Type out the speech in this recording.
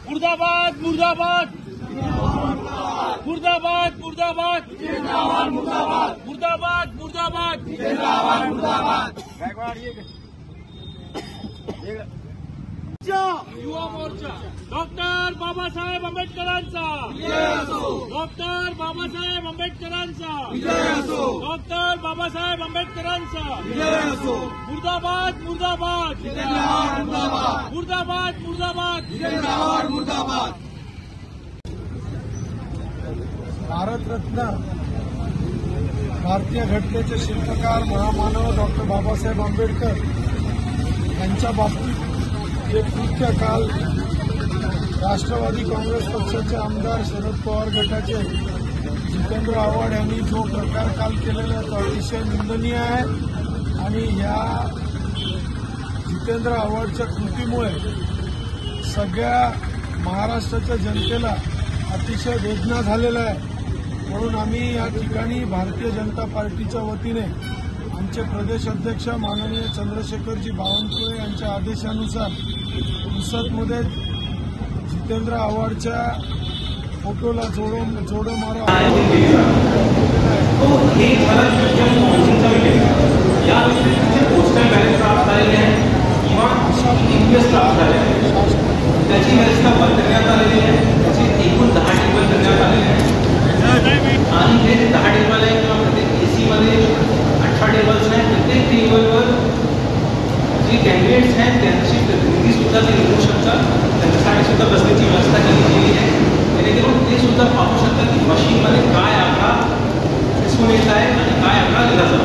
मुर्दाबाद मुर्दाबाद मुर्दाबाद मुर्दाबाद मुर्दाबाद मुर्दाबाद युवा मोर्चा डॉक्टर बाबासाहेब आंबेडकरांचा डॉक्टर बाबासाहेब आंबेडकरांचा डॉक्टर बाबासाहेब आंबेडकरांचा मुर्दाबाद मुर्दाबाद मुर्दाबाद मुर्दाबाद भारतरत्न भारतीय घटनेचे शिल्पकार महामानव डॉक्टर बाबासाहेब आंबेडकर यांच्या बाबतीत एक कृत्य काल राष्ट्रवादी काँग्रेस पक्षाचे आमदार शरद पवार गटाचे जितेंद्र आव्हाड यांनी जो प्रकार काल केलेला तो अतिशय निंदनीय आहे आणि या जितेंद्र आव्हाडच्या कृतीमुळे सगळ्या महाराष्ट्राच्या जनतेला अतिशय वेदना झालेला आहे। म्हणून आम्ही या ठिकाणी भारतीय जनता पार्टीच्या वतीने आमचे प्रदेश अध्यक्ष माननीय चंद्रशेखरजी बावनकुळे यांच्या आदेशानुसार पुसदमध्ये जितेंद्र आव्हाडच्या फोटोला जोडो मारो त्याची व्यवस्था बंद करण्यात आलेली आहे। त्याची एकूण 10 टेबल करण्यात आलेले आहेत आणि हे 10 टेबल आहे किंवा प्रत्येक एसीमध्ये 18 टेबल्स आहेत। प्रत्येक टेबलवर जे कॅन्डिडेट्स आहेत त्यांची प्रतिनिधी सुद्धा ते येऊ शकतात। त्यांच्यासाठी सुद्धा बसण्याची व्यवस्था केली गेली आहे जेणेकरून ते सुद्धा पाहू शकतात की मशीनमध्ये काय आकडा दिसून येत आहे आणि काय आकडा लिहिला जातो।